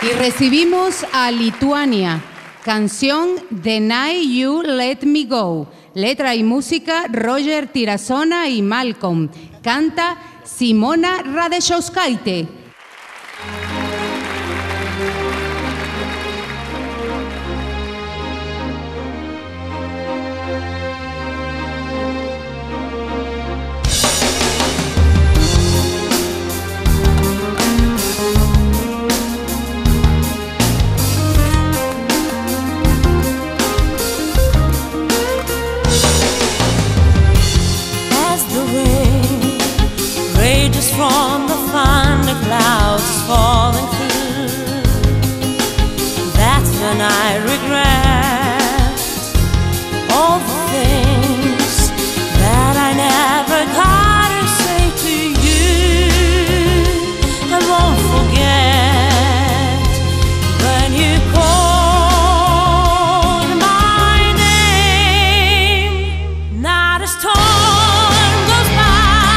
Y recibimos a Lituania, canción The Night You Let Me Go. Letra y música Roger Tirasona y Malcolm. Canta Simona Radešauskaitė. From the thunder clouds falling through, that's when I regret all the things that I never got to say to you. I won't forget when you called my name. Not a storm goes by.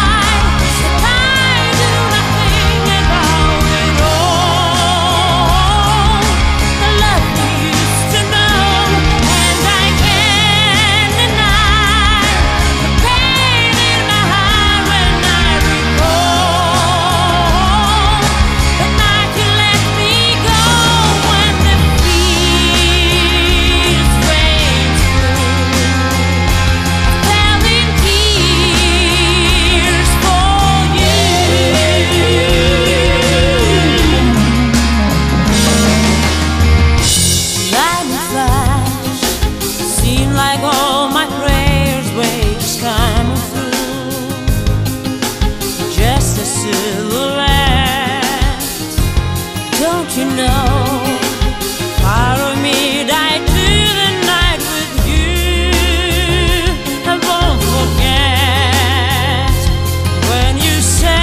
Like all my prayers were just coming through, just a silhouette. Don't you know, part of me died to the night with you. I won't forget when you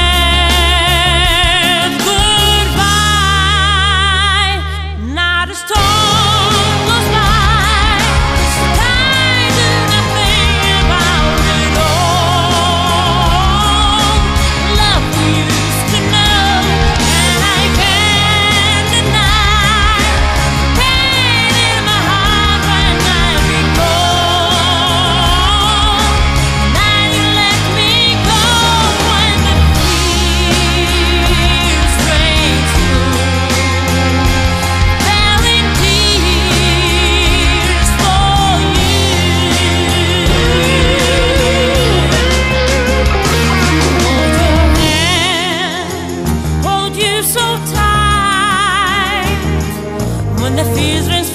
said goodbye. Not a storm goes by. So tight when the fears